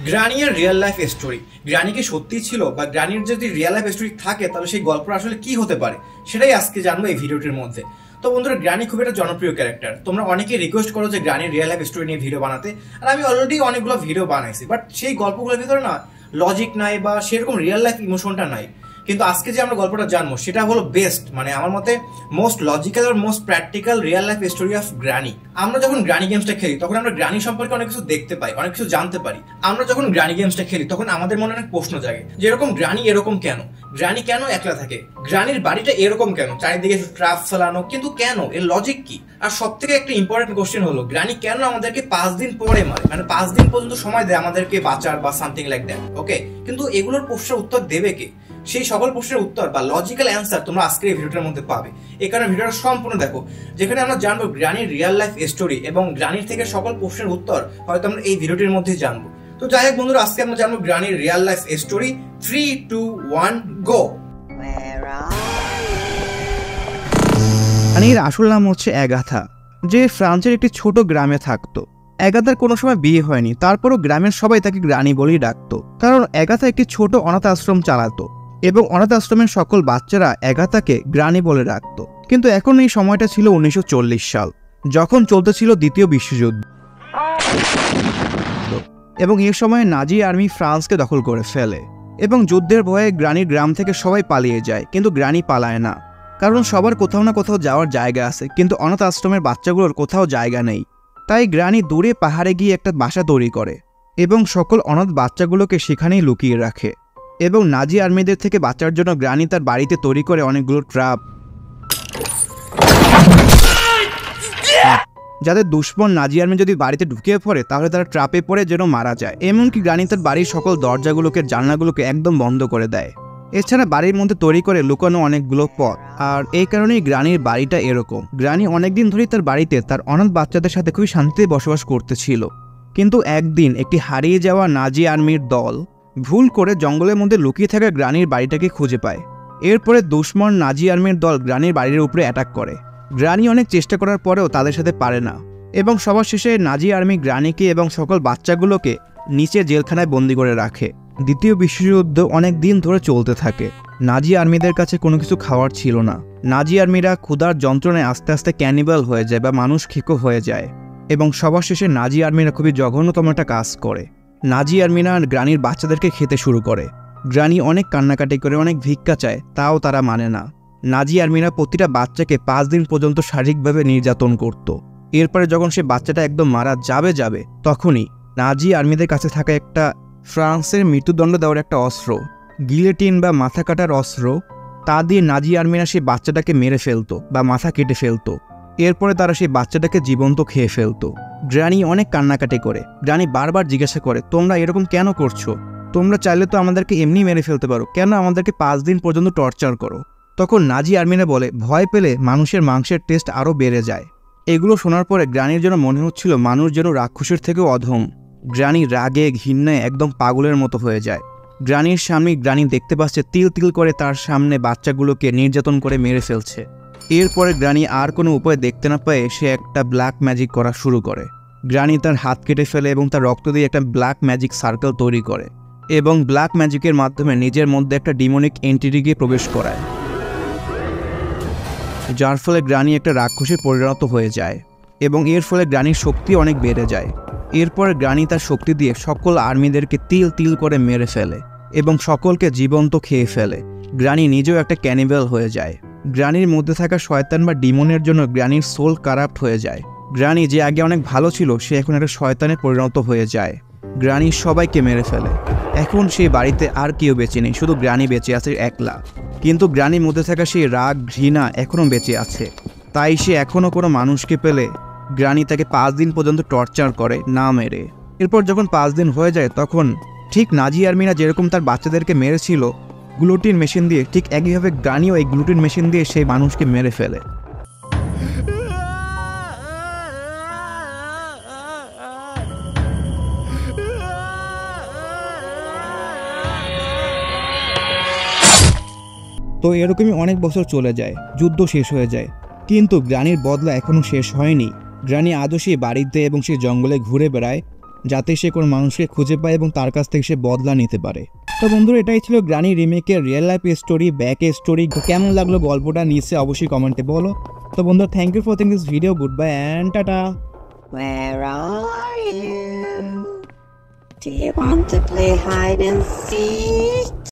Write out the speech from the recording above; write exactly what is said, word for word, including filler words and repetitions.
গ্রানির real life story. Granny কি সত্যি ছিল, বা গ্রানির যদি রিয়েল লাইফ স্টোরি থাকে তাহলে সেই গল্পটা আসলে কি হতে পারে, সেটাই আজকে জানবো এই ভিডিওটির মধ্যে। তো বন্ধুরা, গ্রানি খুব একটা জনপ্রিয় ক্যারেক্টার। তোমরা অনেকেই রিকোয়েস্ট করো যে গ্রানির রিয়েল লাইফ স্টোরি নিয়ে ভিডিও বানাতে, আর আমি অলরেডি অনেকগুলো ভিডিও বানাইছি, বাট সেই গল্পগুলোর ভিতরে না লজিক নাই বা সেরকম রিয়েল লাইফ ইমোশনটা নাই। কিন্তু আজকে যে আমরা গল্পটা জানবো সেটা হলো বেস্ট, মানে আমার মতে মোস্ট লজিক্যাল আর most practical real life story of granny. আমরা যখন গ্রানি গেমসটা খেলি তখন আমরা গ্রানি সম্পর্কে অনেক কিছু দেখতে পাই, অনেক কিছু জানতে পারি। আমরা যখন গ্রানি গেমসটা খেলি তখন আমাদের মনে অনেক প্রশ্ন জাগে, যেরকম গ্রানি এরকম কেন, গ্রানি কেন একলা থাকে, গ্রানির বাড়িটা এরকম কেন, চারিদিকে ট্র্যাপ ফেলানো, কিন্তু কেন, এর লজিক কি? আর সব থেকে একটা ইম্পর্টেন্ট কোশ্চেন হলো গ্রানি কেন আমাদেরকে পাঁচ দিন পরে মারে, মানে পাঁচ দিন পর্যন্ত সময় দেয় আমাদেরকে বাঁচার বা সামথিং লাইক দ্যাট। ওকে, কিন্তু এগুলোর প্রশ্নের উত্তর দেবে কে? সেই সকল প্রশ্নের উত্তর বা লজিক্যাল অ্যান্সার তোমরা আজকের এই ভিডিওটার মধ্যে পাবে। এই কারণে ভিডিওটা সম্পূর্ণ দেখো, যেখানে আমরা জানবো গ্রানির রিয়েল লাইফ স্টোরি এবং গ্রানির থেকে সকল প্রশ্নের উত্তর হয়তো আমরা এই ভিডিওটির মধ্যে জানবো। তো যাই হোক বন্ধুরা, আজকে আমরা জানবো গ্রানির real life story. Three two one go. গ্রানির আসল নাম হচ্ছে অ্যাগাথা, যে ফ্রান্সের একটি ছোট গ্রামে থাকতো। অ্যাগাথার কোনো সময় বিয়ে হয়নি, তারপরও গ্রামের সবাই তাকে গ্রানি বলেই ডাকতো, কারণ অ্যাগাথা একটি ছোট অনাথ আশ্রম চালাতো এবং অনাথ আশ্রমের সকল বাচ্চারা অ্যাগাথাকে গ্রানি বলে ডাকত। কিন্তু এখন এই সময়টা ছিল উনিশশো চল্লিশ সাল, যখন চলতেছিল দ্বিতীয় বিশ্বযুদ্ধ, এবং এ সময় নাজি আর্মি ফ্রান্সকে দখল করে ফেলে এবং যুদ্ধের ভয়ে গ্রানির গ্রাম থেকে সবাই পালিয়ে যায়। কিন্তু গ্রানি পালায় না, কারণ সবার কোথাও না কোথাও যাওয়ার জায়গা আছে, কিন্তু অনাথ আশ্রমের বাচ্চাগুলোর কোথাও জায়গা নেই। তাই গ্রানি দূরে পাহাড়ে গিয়ে একটা বাসা তৈরি করে এবং সকল অনাথ বাচ্চাগুলোকে সেখানেই লুকিয়ে রাখে। এবং নাজি আর্মিদের থেকে বাঁচার জন্য গ্রানি তার বাড়িতে তৈরি করে অনেকগুলো ট্র্যাপ, যাদের দুশ্মন নাজি আর্মি যদি বাড়িতে ঢুকিয়ে পড়ে তাহলে তারা ট্র্যাপে পড়ে যেন মারা যায়। এমনকি গ্রানি তার বাড়ির সকল দরজাগুলোকে, জানলাগুলোকে একদম বন্ধ করে দেয়। এছাড়া বাড়ির মধ্যে তৈরি করে লুকানো অনেকগুলো পথ, আর এই কারণেই গ্রানির বাড়িটা এরকম। গ্রানি অনেকদিন ধরেই তার বাড়িতে তার অনাথ বাচ্চাদের সাথে খুবই শান্তিতে বসবাস করতেছিল। কিন্তু একদিন একটি হারিয়ে যাওয়া নাজি আর্মির দল ভুল করে জঙ্গলের মধ্যে লুকিয়ে থাকা গ্রানির বাড়িটাকে খুঁজে পায়। এরপরে দুশ্মন নাজি আর্মির দল গ্রানির বাড়ির উপরে অ্যাটাক করে। গ্রানি অনেক চেষ্টা করার পরেও তাদের সাথে পারে না, এবং সবার শেষে নাজি আর্মি গ্রানিকে এবং সকল বাচ্চাগুলোকে নিচে জেলখানায় বন্দি করে রাখে। দ্বিতীয় বিশ্বযুদ্ধ অনেক দিন ধরে চলতে থাকে। নাজি আর্মিদের কাছে কোনো কিছু খাওয়ার ছিল না। নাজি আর্মিরা ক্ষুধার যন্ত্রণায় আস্তে আস্তে ক্যানিবাল হয়ে যায় বা মানুষ খেকো হয়ে যায়, এবং সবার শেষে নাজি আর্মিরা খুবই জঘন্যতম একটা কাজ করে। নাজি আর্মিরা গ্রানির বাচ্চাদেরকে খেতে শুরু করে। গ্রানি অনেক কান্নাকাটি করে, অনেক ভিক্ষা চায়, তাও তারা মানে না। নাজি আর্মিরা প্রতিটা বাচ্চাকে পাঁচ দিন পর্যন্ত শারীরিকভাবে নির্যাতন করত। এরপরে যখন সে বাচ্চাটা একদম মারা যাবে যাবে তখনই নাজি আর্মিদের কাছে থাকা একটা ফ্রান্সের মৃত্যুদণ্ড দেওয়ার একটা অস্ত্র, গিলেটিন বা মাথা কাটার অস্ত্র, তা দিয়ে নাজি আর্মিরা সেই বাচ্চাটাকে মেরে ফেলতো বা মাথা কেটে ফেলতো। এরপরে তারা সেই বাচ্চাটাকে জীবন্ত খেয়ে ফেলতো। গ্রানি অনেক কান্নাকাটি করে। গ্রানি বারবার জিজ্ঞাসা করে, তোমরা এরকম কেন করছো? তোমরা চাইলে তো আমাদেরকে এমনি মেরে ফেলতে পারো, কেন আমাদেরকে পাঁচ দিন পর্যন্ত টর্চার করো? তখন নাজি আর্মিরা বলে, ভয় পেলে মানুষের মাংসের টেস্ট আরও বেড়ে যায়। এগুলো শোনার পরে গ্রানির যেন মনে হচ্ছিল মানুষ যেন রাক্ষসের থেকেও অধম। গ্রানি রাগে ঘৃণায় একদম পাগলের মতো হয়ে যায়। গ্রানির সামনে গ্রানি দেখতে পাচ্ছে তিল তিল করে তার সামনে বাচ্চাগুলোকে নির্যাতন করে মেরে ফেলছে। এরপরে গ্রানি আর কোনো উপায় দেখতে না পেয়ে সে একটা ব্ল্যাক ম্যাজিক করা শুরু করে। গ্রানি তার হাত কেটে ফেলে এবং তার রক্ত দিয়ে একটা ব্ল্যাক ম্যাজিক সার্কেল তৈরি করে, এবং ব্ল্যাক ম্যাজিকের মাধ্যমে নিজের মধ্যে একটা ডিমনিক এন্টিটিকে প্রবেশ করায়, যার ফলে গ্রানি একটা রাক্ষসে পরিণত হয়ে যায়, এবং এর ফলে গ্রানির শক্তি অনেক বেড়ে যায়। এরপর গ্রানি তার শক্তি দিয়ে সকল আর্মিদেরকে তিল তিল করে মেরে ফেলে এবং সকলকে জীবন্ত খেয়ে ফেলে। গ্রানি নিজেও একটা ক্যানিবাল হয়ে যায়। গ্রানির মধ্যে থাকা শয়তান বা ডিমনের জন্য গ্রানির সোল কারাপ্ট হয়ে যায়। গ্রানি যে আগে অনেক ভালো ছিল সে এখন একটা শয়তানে পরিণত হয়ে যায়। গ্রানি সবাইকে মেরে ফেলে। এখন সেই বাড়িতে আর কেউ বেঁচে নেই, শুধু গ্রানি বেঁচে আছে একলা। কিন্তু গ্রানির মধ্যে থাকা সেই রাগ ঘৃণা এখনও বেঁচে আছে। তাই সে এখনও কোনো মানুষকে পেলে গ্রানি তাকে পাঁচ দিন পর্যন্ত টর্চার করে না মেরে। এরপর যখন পাঁচ দিন হয়ে যায় তখন ঠিক নাজি আর্মিরা যেরকম তার বাচ্চাদেরকে মেরেছিল গ্লুটিন মেশিন দিয়ে, ঠিক একইভাবে গ্রানিও এই গ্লুটিন মেশিন দিয়ে সেই মানুষকে মেরে ফেলে। তো এরকমই অনেক বছর চলে যায়, যুদ্ধ শেষ হয়ে যায়, কিন্তু গ্রানির বদলা এখনও শেষ হয়নি। গ্রানি আজও সেই বাড়িতে এবং সেই জঙ্গলে ঘুরে বেড়ায় যাতে সে কোনো মানুষকে খুঁজে পায় এবং তার কাছ থেকে সে বদলা নিতে পারে। তো বন্ধুরা, এটাই ছিল গ্রানি রিমেকের real life story, back story. কেমন লাগলো গল্পটা নিচে অবশ্যই কমেন্টে বলো। তো বন্ধুরা, thank you for watching this video. Goodbye and tata. Where are you? Do you want to play hide and seek?